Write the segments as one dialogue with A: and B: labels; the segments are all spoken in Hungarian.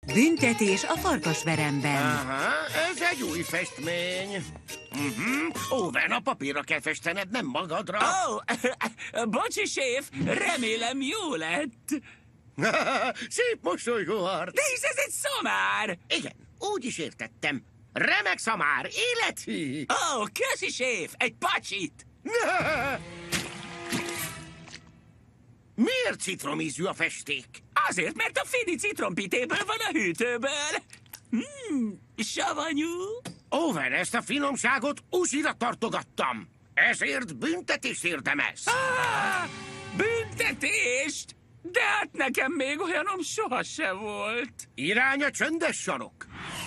A: Büntetés a farkasveremben.
B: Aha, ez egy új festmény. Owen, a papírra kell festened, nem magadra.
C: Bocsi, séf, remélem jó lett.
B: Szép mosolygó arc.
C: De hisz ez egy szamár.
B: Igen, úgy is értettem. Remek szamár, élethű.
C: Köszi, séf, egy pacsit.
B: Miért citromízű a festék?
C: Azért, mert a Fidi citrompitéből van a hűtőből. Savanyú.
B: Owen, ezt a finomságot uzsira tartogattam. Ezért büntetést érdemez.
C: Büntetést? De hát nekem még olyanom sohasem volt.
B: Irány a csöndes sarok.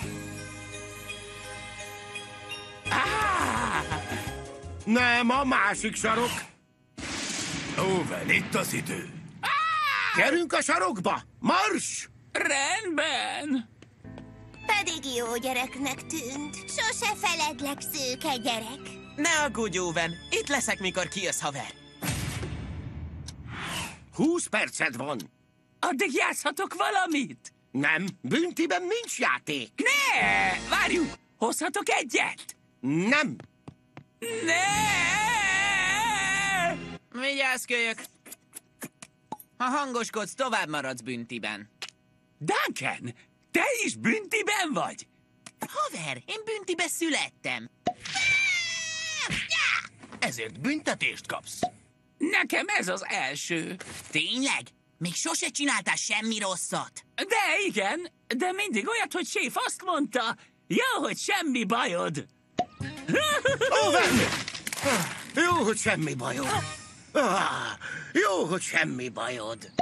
B: Nem, a másik sarok.
D: Owen, itt az idő.
B: Gyerünk a sarokba! Mars!
C: Rendben.
E: Pedig jó gyereknek tűnt. Sose feledlek, szőke gyerek.
F: Ne aggódj, Owen, itt leszek, mikor kijössz, haver.
B: 20 perced van.
C: Addig játszhatok valamit?
B: Nem, büntiben nincs játék.
C: Ne! Várjunk! Hozhatok egyet?
B: Nem.
C: Ne!
F: Vigyázz, kölyök! Ha hangoskodsz, tovább maradsz büntiben.
C: Duncan, te is büntiben vagy?
F: Haver, én büntibe születtem.
D: Ezért büntetést kapsz.
C: Nekem ez az első.
F: Tényleg? Még sose csináltál semmi rosszat.
C: De igen, de mindig olyat, hogy séf azt mondta, jó, hogy semmi bajod.
B: Owen! Jó, hogy semmi bajod. Jó, hogy semmi bajod.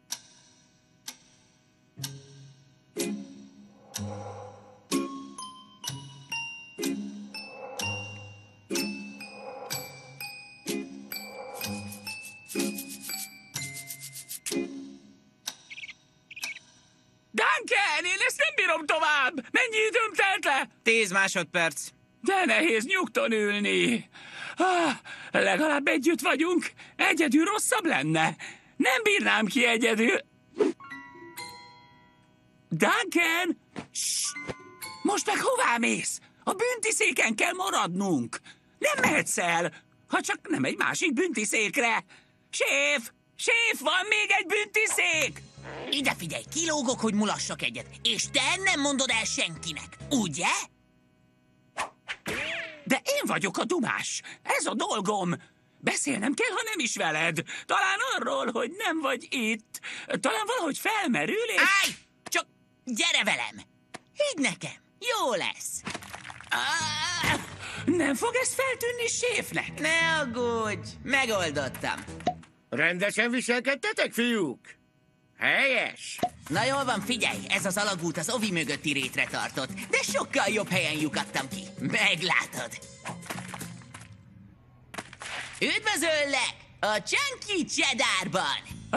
C: Duncan, én ezt nem bírom tovább! Mennyi időm telt le?
F: 10 másodperc.
C: De nehéz nyugton ülni. Legalább együtt vagyunk. Egyedül rosszabb lenne. Nem bírnám ki egyedül. Duncan! Ssss! Most meg hová mész? A büntiszéken kell maradnunk. Nem mehetsz el, ha csak nem egy másik büntiszékre. Séf! Séf, van még egy büntiszék!
F: Ide figyelj, kilógok, hogy mulassak egyet, és te nem mondod el senkinek, ugye?
C: De én vagyok a dumás. Ez a dolgom. Beszélnem kell, ha nem is veled. Talán arról, hogy nem vagy itt. Talán valahogy felmerül, és...
F: Állj! Csak gyere velem! Hidd nekem, jó lesz.
C: Nem fog ez feltűnni séfnek?
F: Ne aggódj, megoldottam.
B: Rendesen viselkedtetek, fiúk? Helyes.
F: Na jól van, figyelj, ez az alagút az ovi mögötti rétre tartott, de sokkal jobb helyen lyukadtam ki. Meglátod. Üdvözöllek a Chunky Cheddarban!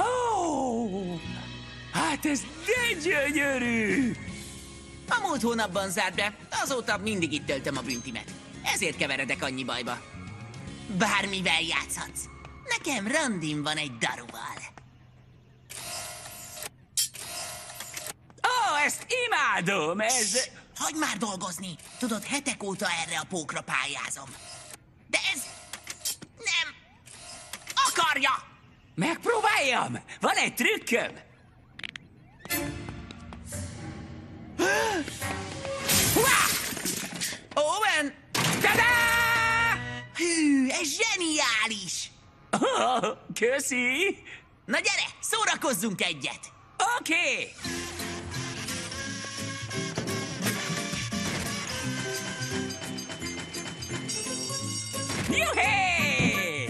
C: Hát ez de gyönyörű!
F: A múlt hónapban zárt be, azóta mindig itt töltöm a büntimet. Ezért keveredek annyi bajba. Bármivel játszhatsz. Nekem randim van egy daruval.
C: Ezt imádom, ez...
F: Hagyd már dolgozni! Tudod, hetek óta erre a pókra pályázom. De ez... nem... akarja!
C: Megpróbáljam! Van egy trükköm!
F: Owen!
C: Tadá!
F: Hű, ez zseniális!
C: Köszi!
F: Na gyere, szórakozzunk egyet!
C: Oké! Juhé!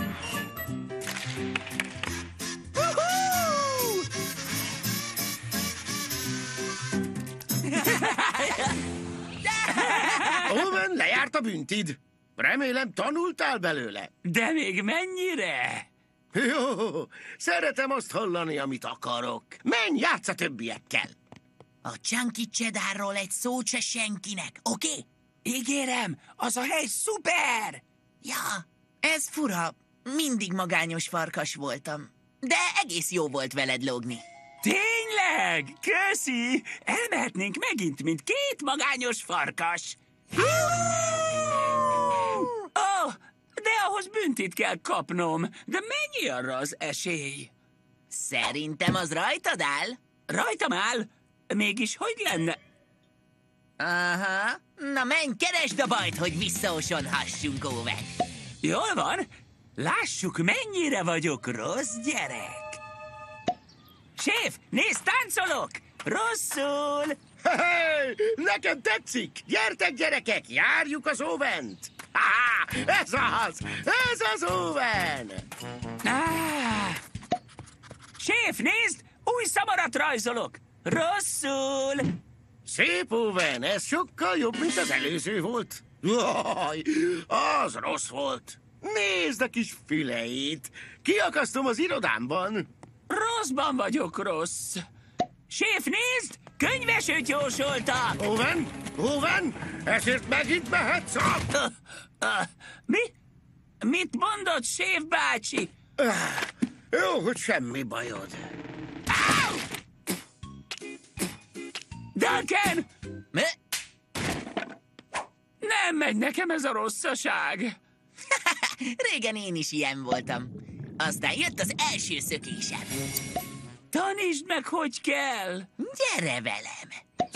B: Owen, lejárt a büntid. Remélem, tanultál belőle.
C: De még mennyire?
B: Jó, szeretem azt hallani, amit akarok. Menj, játsz a többiekkel.
F: A Chunky Cheddarról egy szót se senkinek, oké?
C: Ígérem, az a hely szuper!
F: Ja, ez fura. Mindig magányos farkas voltam. De egész jó volt veled lógni.
C: Tényleg? Tényleg? Köszi! Elmehetnénk megint, mint két magányos farkas. Ó, de ahhoz büntit kell kapnom. De mennyi arra az esély?
F: Szerintem az rajtad áll.
C: Rajtam áll? Mégis hogy lenne?
F: Aha. Na menj, keresd a bajt, hogy visszaosonhassunk, Owen.
C: Jól van. Lássuk, mennyire vagyok rossz gyerek. Séf, nézd, táncolok! Rosszul!
B: Hey, nekem tetszik! Gyertek, gyerekek, járjuk az Owent! Ha, ez az Owen!
C: Séf, nézd, új szamarat rajzolok! Rosszul!
B: Szép Owen, ez sokkal jobb, mint az előző volt. Jaj, az rossz volt. Nézd a kis füleit. Kiakasztom az irodámban.
C: Rosszban vagyok rossz. Séf, nézd, könyvesőt jósoltak!
B: Owen, ezért megint mehetsz a...
C: Mi? Mit mondott, Séf bácsi?
B: Jó, hogy semmi bajod.
C: Duncan!
F: Mi?
C: Nem megy nekem ez a rosszaság.
F: Régen én is ilyen voltam. Aztán jött az első szökésem.
C: Tanítsd meg, hogy kell.
F: Gyere velem!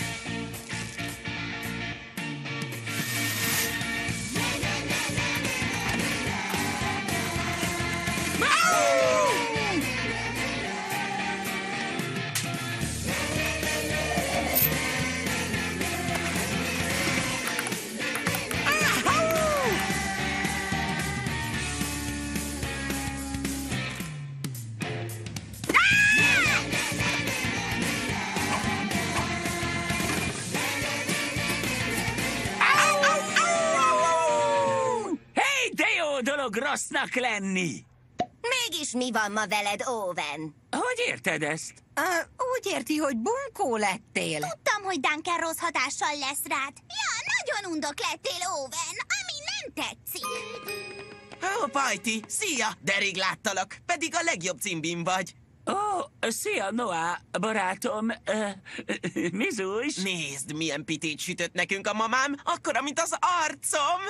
C: Hey, de jó dolog rossznak lenni.
E: Mégis mi van ma veled, Owen?
C: Hogy érted ezt?
A: Úgy érti, hogy bunkó lettél.
E: Tudtam, hogy Duncan rossz hatással lesz rád. Ja, nagyon undok lettél, Owen, ami nem tetszik.
F: Ó, Pajti, szia! De rég láttalak, pedig a legjobb cimbim vagy.
C: Ó, szia, Noah, barátom. Mizus?
F: Nézd, milyen pitét sütött nekünk a mamám, akkora, mint az arcom!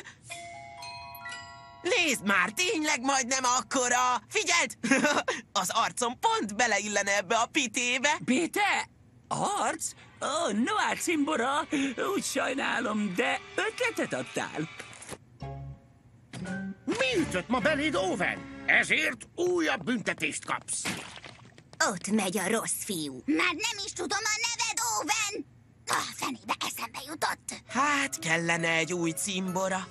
F: Nézd már, tényleg majdnem akkora! Figyeld! Az arcom pont beleillene ebbe a pitébe.
C: Péter? Arc? Ó, Noah cimbora, úgy sajnálom, de ötletet adtál.
B: Mi ütött ma beléd, Owen? Ezért újabb büntetést kapsz.
E: Ott megy a rossz fiú. Már nem is tudom a neved, Owen! Fenébe eszembe jutott.
F: Hát kellene egy új cimbora.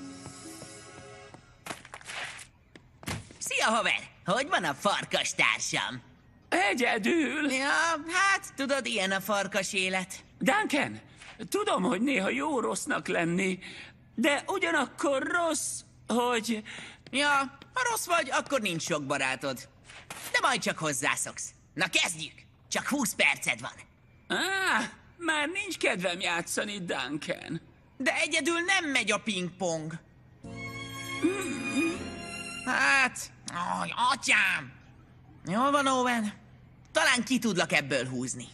F: Szia, haver! Hogy van a farkas társam?
C: Egyedül.
F: Ja, hát tudod, ilyen a farkas élet.
C: Duncan, tudom, hogy néha jó rossznak lenni, de ugyanakkor rossz, hogy...
F: Ja, ha rossz vagy, akkor nincs sok barátod. De majd csak hozzászoksz. Na kezdjük! Csak 20 perced van.
C: Már nincs kedvem játszani, Duncan.
F: De egyedül nem megy a pingpong. Hát, atyám! Jól van, Owen. Talán ki tudlak ebből húzni.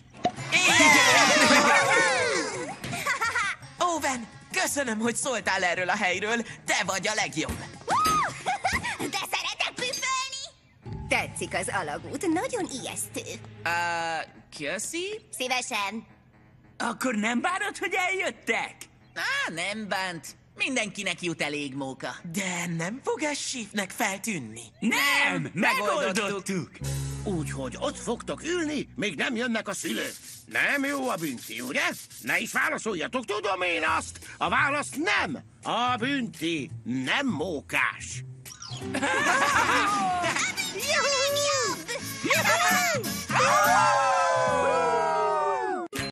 F: Owen, köszönöm, hogy szóltál erről a helyről. Te vagy a legjobb.
E: De szeretek püfölni! Tetszik az alagút, nagyon ijesztő.
F: Köszi?
E: Szívesen.
C: Akkor nem bánod, hogy eljöttek?
F: Nem bánt. Mindenkinek jut elég móka. De nem fog ez sífnek feltűnni?
C: Nem, megoldottuk.
B: Úgyhogy ott fogtok ülni, még nem jönnek a szülők. Nem jó a bünti, ugye? Ne is válaszoljatok, tudom én azt. A válasz nem. A bünti nem mókás.
E: Juhu!